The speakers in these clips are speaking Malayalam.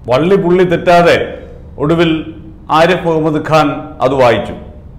വള്ളി പുള്ളി തെറ്റാതെ ഒടുവിൽ ആരിഫ് മുഹമ്മദ് ഖാൻ അത് വായിച്ചു.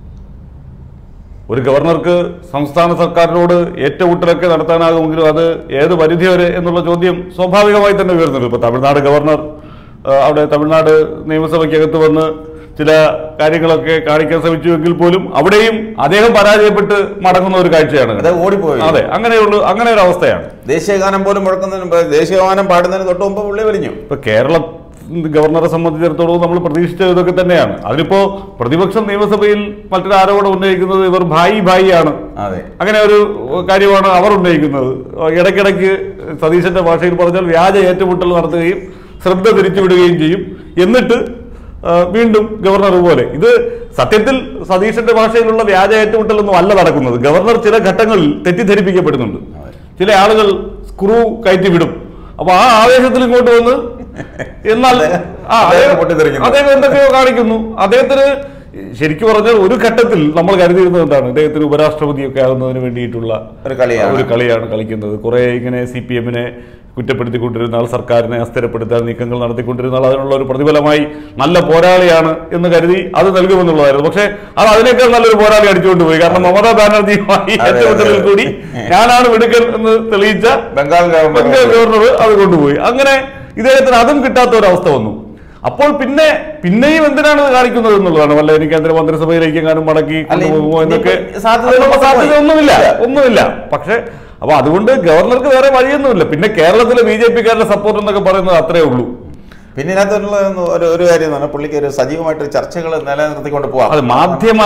ഒരു ഗവർണർക്ക് സംസ്ഥാന സർക്കാരിനോട് ഏറ്റുമുട്ടലൊക്കെ നടത്താനാകുമെങ്കിലും അത് ഏത് പരിധി വരെ എന്നുള്ള ചോദ്യം സ്വാഭാവികമായി തന്നെ ഉയർന്നിട്ടുണ്ട്. ഇപ്പോൾ തമിഴ്നാട് ഗവർണർ അവിടെ തമിഴ്നാട് നിയമസഭയ്ക്കകത്ത് വന്ന് ചില കാര്യങ്ങളൊക്കെ കാണിക്കാൻ ശ്രമിച്ചുവെങ്കിൽ പോലും അവിടെയും അദ്ദേഹം പരാജയപ്പെട്ട് മടങ്ങുന്ന ഒരു കാഴ്ചയാണ്. ഓടിപ്പോയി. അതെ, അങ്ങനെ ഒരു അവസ്ഥയാണ്. ദേശീയഗാനം പോലും മുഴക്കുന്നതിന് മുമ്പ്, ദേശീയഗാനം പാടുന്നതിന് തൊട്ട് മുമ്പ് പുള്ളി വലിഞ്ഞു. ഇപ്പൊ കേരള ഗവർണറെ സംബന്ധിച്ചിടത്തോളം നമ്മൾ പ്രതീക്ഷിച്ച ഇതൊക്കെ തന്നെയാണ്. അതിലിപ്പോ പ്രതിപക്ഷം നിയമസഭയിൽ മറ്റൊരു ആരോപണം ഉന്നയിക്കുന്നത് ഇവർ ഭായി ആണ്. അങ്ങനെ ഒരു കാര്യമാണ് അവർ ഉന്നയിക്കുന്നത്. ഇടയ്ക്കിടയ്ക്ക് സതീശന്റെ ഭാഷയിൽ പറഞ്ഞാൽ വ്യാജ ഏറ്റുമുട്ടൽ നടത്തുകയും ശ്രദ്ധ തിരിച്ചുവിടുകയും ചെയ്യും. എന്നിട്ട് വീണ്ടും ഗവർണർ പോലെ. ഇത് സത്യത്തിൽ സതീശന്റെ ഭാഷയിലുള്ള വ്യാജ ഏറ്റുമുട്ടലൊന്നും അല്ല നടക്കുന്നത്. ഗവർണർ ചില ഘട്ടങ്ങളിൽ തെറ്റിദ്ധരിപ്പിക്കപ്പെടുന്നുണ്ട്. ചില ആളുകൾ സ്ക്രൂ കയറ്റി വിടും. അപ്പൊ ആ ആവേശത്തിൽ ഇങ്ങോട്ട് വന്ന് എന്നാൽ അദ്ദേഹം എന്തൊക്കെയോ കാണിക്കുന്നു. അദ്ദേഹത്തിന് ശരിക്കും പറഞ്ഞാൽ ഒരു ഘട്ടത്തിൽ നമ്മൾ കരുതിയിരുന്നത് എന്താണ്, അദ്ദേഹത്തിന് ഉപരാഷ്ട്രപതിയൊക്കെ ആകുന്നതിന് വേണ്ടിയിട്ടുള്ള ഒരു കളിയാണ് കളിക്കുന്നത്. കുറെ ഇങ്ങനെ CPM-നെ കുറ്റപ്പെടുത്തിക്കൊണ്ടിരുന്ന ആൾ, സർക്കാരിനെ അസ്ഥിരപ്പെടുത്താൻ നീക്കങ്ങൾ നടത്തിക്കൊണ്ടിരുന്ന ആൾ, അതിനുള്ള ഒരു പ്രതിഫലമായി നല്ല പോരാളിയാണ് എന്ന് കരുതി അത് നൽകുമെന്നുള്ളതായിരുന്നു. പക്ഷെ അത് അതിനേക്കാൾ നല്ലൊരു പോരാളി അടിച്ചുകൊണ്ട് പോയി. കാരണം മമതാ ബാനർജിയുമായി ഏറ്റുമുട്ടലിൽ കൂടി ഞാനാണ് മിടുക്കൻ എന്ന് തെളിയിച്ച ബംഗാൾ ഗവർണർ അത് കൊണ്ടുപോയി. അങ്ങനെ ഇദ്ദേഹത്തിന് അതും കിട്ടാത്ത ഒരവസ്ഥ വന്നു. അപ്പോൾ പിന്നെയും എന്തിനാണ് കാണിക്കുന്നത് എന്നുള്ളതാണ്. വല്ല എനിക്ക് കേന്ദ്രമന്ത്രിസഭയിലേക്ക് എങ്ങാനും മടക്കി കൊണ്ടുപോകുമോ എന്നൊക്കെ സാധ്യത ഒന്നുമില്ല. പക്ഷെ അപ്പൊ അതുകൊണ്ട് ഗവർണർക്ക് വേറെ വഴിയൊന്നുമില്ല. പിന്നെ കേരളത്തിലെ BJP-കാരുടെ സപ്പോർട്ട് എന്നൊക്കെ പറയുന്നത് അത്രേ ഉള്ളൂ. പിന്നെ ഇതിനകത്തുള്ള ഒരു കാര്യം എന്ന് പറഞ്ഞാൽ പുള്ളിക്ക് ഒരു സജീവമായിട്ട് ചർച്ചകൾ നിലനിർത്തിക്കൊണ്ട് പോകാം. അത് മാധ്യമ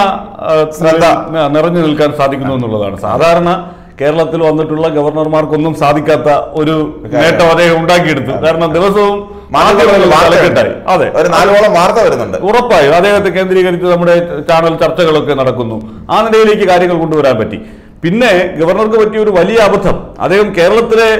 നിറഞ്ഞു നിൽക്കാൻ സാധിക്കുന്നു എന്നുള്ളതാണ്. സാധാരണ കേരളത്തിൽ വന്നിട്ടുള്ള ഗവർണർമാർക്കൊന്നും സാധിക്കാത്ത ഒരു നേട്ടം അദ്ദേഹം ഉണ്ടാക്കിയെടുത്തു. കാരണം ദിവസവും തലക്കെട്ടായി. അതെ, ഒരു 4ഓളം വാർത്ത വരുന്നുണ്ട്. ഉറപ്പായും അദ്ദേഹത്തെ കേന്ദ്രീകരിച്ച് നമ്മുടെ ചാനൽ ചർച്ചകളൊക്കെ നടക്കുന്നു. ആ നിലയിലേക്ക് കാര്യങ്ങൾ കൊണ്ടുവരാൻ പറ്റി. പിന്നെ ഗവർണർക്ക് പറ്റിയ ഒരു വലിയ അബദ്ധം, അദ്ദേഹം കേരളത്തിലെ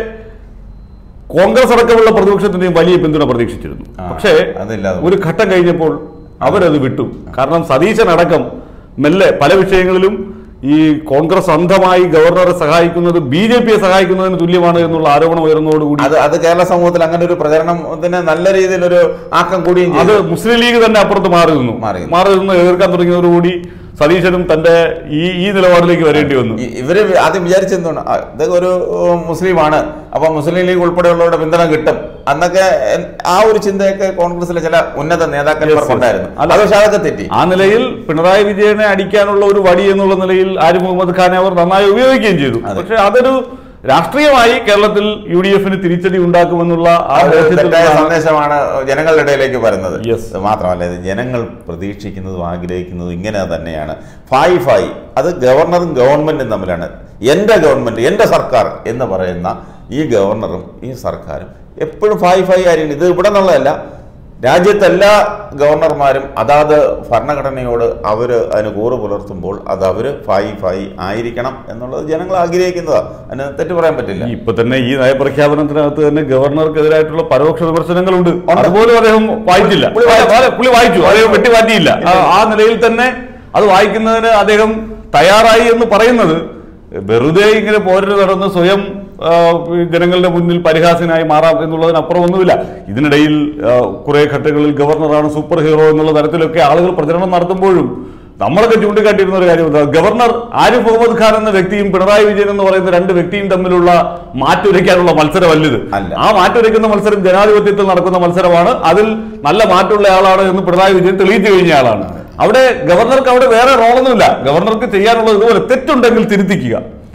കോൺഗ്രസ് അടക്കമുള്ള പ്രതിപക്ഷത്തിന്റെയും വലിയ പിന്തുണ പ്രതീക്ഷിച്ചിരുന്നു. പക്ഷേ ഒരു ഘട്ടം കഴിഞ്ഞപ്പോൾ അവരത് വിട്ടു. കാരണം സതീശനടക്കം മെല്ലെ പല വിഷയങ്ങളിലും ഈ കോൺഗ്രസ് അന്ധമായി ഗവർണറെ സഹായിക്കുന്നത് BJP-യെ സഹായിക്കുന്നതിന് തുല്യമാണ് എന്നുള്ള ആരോപണം ഉയർന്നതോടുകൂടി അത് കേരള സമൂഹത്തിൽ അങ്ങനെ ഒരു പ്രചരണത്തിന് നല്ല രീതിയിലൊരു ആക്കം കൂടിയും അത് മുസ്ലിം ലീഗ് തന്നെ അപ്പുറത്ത് മാറി നിന്ന് എതിർക്കാൻ തുടങ്ങിയതോടുകൂടി സതീശനും തന്റെ ഈ നിലപാടിലേക്ക് വരേണ്ടി വന്നു. ഇവര് ആദ്യം വിചാരിച്ചെന്താണ്, ഇതൊക്കെ ഒരു മുസ്ലിമാണ്, അപ്പൊ മുസ്ലിം ലീഗ് ഉൾപ്പെടെയുള്ളവരുടെ പിന്തുണ കിട്ടും എന്നൊക്കെ ആ ഒരു ചിന്തയൊക്കെ കോൺഗ്രസിലെ ചില ഉന്നത നേതാക്കന്മാർക്കുണ്ടായിരുന്നു. പക്ഷെ അതൊക്കെ തെറ്റി. ആ നിലയിൽ പിണറായി വിജയനെ അടിക്കാനുള്ള ഒരു വടി എന്നുള്ള നിലയിൽ ആരിഫ് മുഹമ്മദ് ഖാനെ അവർ നന്നായി ഉപയോഗിക്കുകയും ചെയ്തു. പക്ഷെ അതൊരു രാഷ്ട്രീയമായി കേരളത്തിൽ UDF-ന് തിരിച്ചടി ഉണ്ടാക്കുമെന്നുള്ള ആ സന്ദേശമാണ് ജനങ്ങളുടെ ഇടയിലേക്ക് വരുന്നത്. മാത്രമല്ല, ഇത് ജനങ്ങൾ പ്രതീക്ഷിക്കുന്നതും ആഗ്രഹിക്കുന്നതും ഇങ്ങനെ തന്നെയാണ്. ഫായി അത് ഗവർണറും ഗവൺമെന്റും തമ്മിലാണ്. എൻ്റെ ഗവൺമെന്റ്, എൻ്റെ സർക്കാർ എന്ന് പറയുന്ന ഈ ഗവർണറും ഈ സർക്കാരും എപ്പോഴും ഫായി കാര്യങ്ങൾ. ഇത് ഇവിടെ നിന്നുള്ളതല്ല, രാജ്യത്തെല്ലാ ഗവർണർമാരും അതാത് ഭരണഘടനയോട് അവർ അതിന് കൂറ് പുലർത്തുമ്പോൾ അത് അവർ ഫായി ആയിരിക്കണം എന്നുള്ളത് ജനങ്ങൾ ആഗ്രഹിക്കുന്നതാണ്. അതിന് തെറ്റ് പറയാൻ പറ്റില്ല. ഇപ്പൊ തന്നെ ഈ നയപ്രഖ്യാപനത്തിനകത്ത് തന്നെ ഗവർണർക്കെതിരായിട്ടുള്ള പരോക്ഷ വിമർശനങ്ങളുണ്ട്. അതുപോലും അദ്ദേഹം വായിച്ചില്ല. പുള്ളി വായിച്ചു, അദ്ദേഹം വെട്ടിമാറ്റിയില്ല. ആ നിലയിൽ തന്നെ അത് വായിക്കുന്നതിന് അദ്ദേഹം തയ്യാറായി എന്ന് പറയുന്നത് വെറുതെ ഇങ്ങനെ പോരല് നടന്ന് സ്വയം ജനങ്ങളുടെ മുന്നിൽ പരിഹാസ്യനായി മാറാം എന്നുള്ളതിനപ്പുറം ഒന്നുമില്ല. ഇതിനിടയിൽ കുറെ ഘട്ടങ്ങളിൽ ഗവർണറാണ് സൂപ്പർ ഹീറോ എന്നുള്ള തരത്തിലൊക്കെ ആളുകൾ പ്രചരണം നടത്തുമ്പോഴും നമ്മളൊക്കെ ചൂണ്ടിക്കാട്ടിയിരുന്ന ഒരു കാര്യം, ഗവർണർ ആരിഫ് മുഹമ്മദ് ഖാൻ എന്ന വ്യക്തിയും പിണറായി വിജയൻ എന്ന് പറയുന്ന രണ്ട് വ്യക്തിയും തമ്മിലുള്ള മാറ്റുരയ്ക്കാനുള്ള മത്സരമല്ലത്. ആ മാറ്റുരയ്ക്കുന്ന മത്സരം ജനാധിപത്യത്തിൽ നടക്കുന്ന മത്സരമാണ്. അതിൽ നല്ല മാറ്റമുള്ള ആളാണ് എന്ന് പിണറായി വിജയൻ തെളിയിച്ചു കഴിഞ്ഞ ആളാണ്. അവിടെ ഗവർണർക്ക് അവിടെ വേറെ റോളൊന്നുമില്ല. ഗവർണർക്ക് ചെയ്യാനുള്ളത് ഇതുപോലെ തെറ്റുണ്ടെങ്കിൽ തിരുത്തിക്കുക,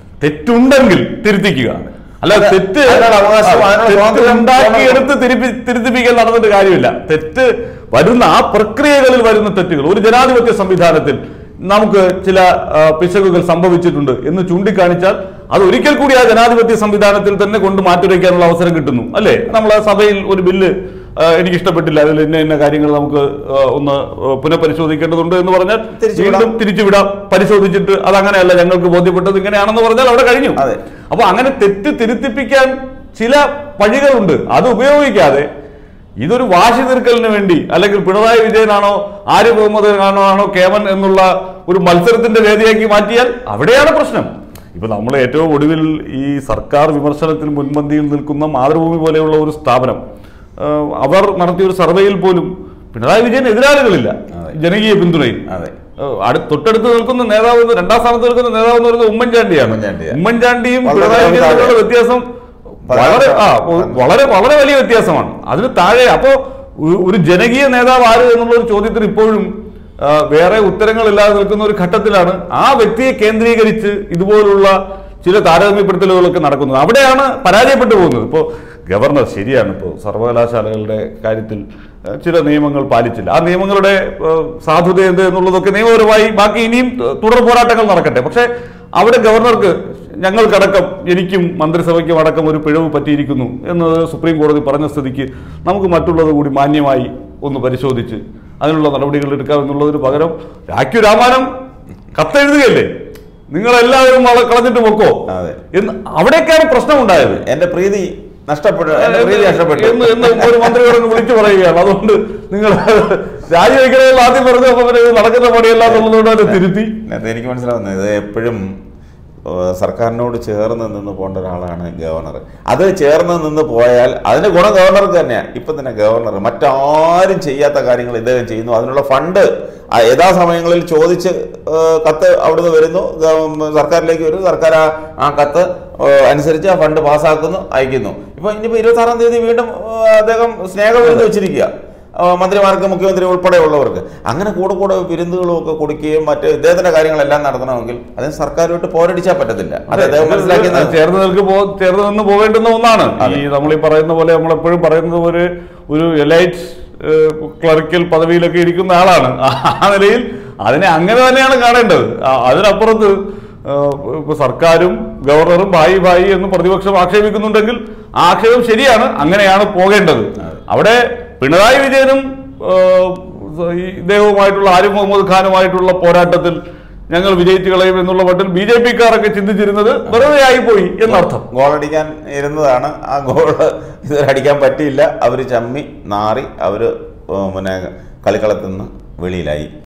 അല്ല ഉണ്ടാക്കിയെടുത്ത് തിരുത്തിപ്പിക്കൽ നടന്നിട്ട് കാര്യമില്ല. തെറ്റ് വരുന്ന ആ പ്രക്രിയകളിൽ വരുന്ന തെറ്റുകൾ ഒരു ജനാധിപത്യ സംവിധാനത്തിൽ നമുക്ക് ചില പിശകുകൾ സംഭവിച്ചിട്ടുണ്ട് എന്ന് ചൂണ്ടിക്കാണിച്ചാൽ അത് ഒരിക്കൽ കൂടി ആ ജനാധിപത്യ സംവിധാനത്തിൽ തന്നെ കൊണ്ട് മാറ്റുരയ്ക്കാനുള്ള അവസരം കിട്ടുന്നു. അല്ലേ, നമ്മളെ സഭയിൽ ഒരു ബില്ല് എനിക്കിഷ്ടപ്പെട്ടില്ല, അതിൽ ഇന്ന കാര്യങ്ങൾ നമുക്ക് ഒന്ന് പുനഃപരിശോധിക്കേണ്ടതുണ്ട് എന്ന് പറഞ്ഞാൽ വീണ്ടും തിരിച്ചുവിടാം, പരിശോധിച്ചിട്ട് അതങ്ങനെയല്ല ഞങ്ങൾക്ക് ബോധ്യപ്പെട്ടത് ഇങ്ങനെയാണെന്ന് പറഞ്ഞാൽ അവിടെ കഴിഞ്ഞു. അപ്പൊ അങ്ങനെ തെറ്റ് തിരുത്തിപ്പിക്കാൻ ചില വഴികളുണ്ട്. അത് ഉപയോഗിക്കാതെ ഇതൊരു വാശി തീർക്കലിന് വേണ്ടി അല്ലെങ്കിൽ പിണറായി വിജയനാണോ ആരിഫ് മുഹമ്മദ് ഖാനാണോ കേമൻ എന്നുള്ള ഒരു മത്സരത്തിന്റെ വേദിയാക്കി മാറ്റിയാൽ അവിടെയാണ് പ്രശ്നം. ഇപ്പൊ നമ്മൾ ഏറ്റവും ഒടുവിൽ ഈ സർക്കാർ വിമർശനത്തിൽ മുൻപന്തിയിൽ നിൽക്കുന്ന മാതൃഭൂമി പോലെയുള്ള ഒരു സ്ഥാപനം അവർ നടത്തിയൊരു സർവേയിൽ പോലും പിണറായി വിജയൻ എതിരാളികളില്ല ജനകീയ പിന്തുണയിൽ. തൊട്ടടുത്ത് നിൽക്കുന്ന നേതാവ്, രണ്ടാം സ്ഥാനത്ത് നിൽക്കുന്ന നേതാവ് എന്ന് പറയുന്നത് ഉമ്മൻചാണ്ടിയാണ്. ഉമ്മൻചാണ്ടിയും പിണറായി വിജയനും വ്യത്യാസം വളരെ വളരെ വളരെ വലിയ വ്യത്യാസമാണ്. അതിന് താഴെ അപ്പോ ഒരു ജനകീയ നേതാവ് ആര് എന്നുള്ള ഒരു ചോദ്യത്തിന് ഇപ്പോഴും വേറെ ഉത്തരങ്ങളില്ലാതെ നിൽക്കുന്ന ഒരു ഘട്ടത്തിലാണ് ആ വ്യക്തിയെ കേന്ദ്രീകരിച്ച് ഇതുപോലുള്ള ചില താരതമ്യപ്പെടുത്തലുകളൊക്കെ നടക്കുന്നത്. അവിടെയാണ് പരാജയപ്പെട്ടു പോകുന്നത്. ഇപ്പോൾ ഗവർണർ ശരിയാണ്, ഇപ്പോൾ സർവകലാശാലകളുടെ കാര്യത്തിൽ ചില നിയമങ്ങൾ പാലിച്ചില്ല. ആ നിയമങ്ങളുടെ സാധുത എന്ത് എന്നുള്ളതൊക്കെ നിയമപരമായി ബാക്കി ഇനിയും തുടർ പോരാട്ടങ്ങൾ നടക്കട്ടെ. പക്ഷേ അവിടെ ഗവർണർക്ക് ഞങ്ങൾക്കടക്കം, എനിക്കും മന്ത്രിസഭയ്ക്കും അടക്കം ഒരു പിഴവ് പറ്റിയിരിക്കുന്നു എന്നത് സുപ്രീം കോടതി പറഞ്ഞ സ്ഥിതിക്ക് നമുക്ക് മറ്റുള്ളത് കൂടി മാന്യമായി ഒന്ന് പരിശോധിച്ച് അതിനുള്ള നടപടികൾ എടുക്കാമെന്നുള്ളതിന് പകരം രാഖ്യു രാമാനം കത്തെഴുതുകയല്ലേ, നിങ്ങളെല്ലാവരും കളഞ്ഞിട്ട് പൊക്കോ എന്ന്. അവിടേക്കാണ് പ്രശ്നം ഉണ്ടായത്. എന്റെ പ്രീതി നഷ്ടപ്പെട്ടു എന്ന് ഒരു മന്ത്രിയോട് വിളിച്ചു പറയുകയാണ്. അതുകൊണ്ട് നിങ്ങൾ രാജിവെക്കണമെന്ന് ആദ്യം പറഞ്ഞു, അപ്പൊ നടക്കുന്ന പണിയല്ല എന്നുള്ളതുകൊണ്ട് അത് തിരുത്തി. എനിക്ക് മനസ്സിലാവുന്നത് ഇത് എപ്പോഴും സർക്കാരിനോട് ചേർന്ന് നിന്ന് പോകേണ്ട ഒരാളാണ് ഗവർണർ. അത് ചേർന്ന് നിന്ന് പോയാൽ അതിന് ഗുണം ഗവർണർക്ക് തന്നെയാണ്. ഇപ്പം തന്നെ ഗവർണർ മറ്റാരും ചെയ്യാത്ത കാര്യങ്ങൾ ഇദ്ദേഹം ചെയ്യുന്നു. അതിനുള്ള ഫണ്ട് യഥാസമയങ്ങളിൽ ചോദിച്ച് കത്ത് അവിടുന്ന് വരുന്നു, സർക്കാരിലേക്ക് വരുന്നു, സർക്കാർ ആ കത്ത് അനുസരിച്ച് ആ ഫണ്ട് പാസ്സാക്കുന്നു, അയക്കുന്നു. ഇപ്പൊ ഇനിയിപ്പോൾ 26-ാം തീയതി വീണ്ടും അദ്ദേഹം സ്നേഹവിരുന്ന് വെച്ചിരിക്കുക മന്ത്രിമാർക്ക്, മുഖ്യമന്ത്രി ഉൾപ്പെടെയുള്ളവർക്ക്. അങ്ങനെ കൂടെ കൂടെ വിരുന്നുകളും ഒക്കെ കൊടുക്കുകയും മറ്റ് ഇദ്ദേഹത്തിന്റെ കാര്യങ്ങളെല്ലാം നടത്തണമെങ്കിൽ അതിന് സർക്കാരുമായിട്ട് പോരടിച്ചാൽ പറ്റത്തില്ല. അത് അദ്ദേഹം മനസ്സിലാക്കി ചേർന്ന് നിന്ന് പോകേണ്ടുന്ന ഒന്നാണ്. ഈ നമ്മളീ പറയുന്ന പോലെ, നമ്മളെപ്പോഴും പറയുന്നത് പോലെ ഒരു എലൈറ്റ് ക്ലറിക്കൽ പദവിയിലൊക്കെ ഇരിക്കുന്ന ആളാണ്. ആ നിലയിൽ അതിനെ അങ്ങനെ തന്നെയാണ് കാണേണ്ടത്. അതിനപ്പുറത്ത് ഇപ്പൊ സർക്കാരും ഗവർണറും ഭായി ഭായി എന്ന് പ്രതിപക്ഷം ആക്ഷേപിക്കുന്നുണ്ടെങ്കിൽ ആ ആക്ഷേപം ശരിയാണ്, അങ്ങനെയാണ് പോകേണ്ടത്. അവിടെ പിണറായി വിജയനും ഇദ്ദേഹവുമായിട്ടുള്ള ആരിഫ് മുഹമ്മദ് ഖാനുമായിട്ടുള്ള പോരാട്ടത്തിൽ ഞങ്ങൾ വിജയിച്ചു കളയും എന്നുള്ള മട്ടിൽ BJP-ക്കാരൊക്കെ ചിന്തിച്ചിരുന്നത് വെറുതെ ആയിപ്പോയി എന്നർത്ഥം. ഗോളടിക്കാൻ ഇരുന്നതാണ്, ആ ഗോള് ഇതുവരെ അടിക്കാൻ പറ്റിയില്ല. അവർ ചമ്മി നാറി, അവർ പിന്നെ കളിക്കളത്തിൽ നിന്ന് വെളിയിലായി.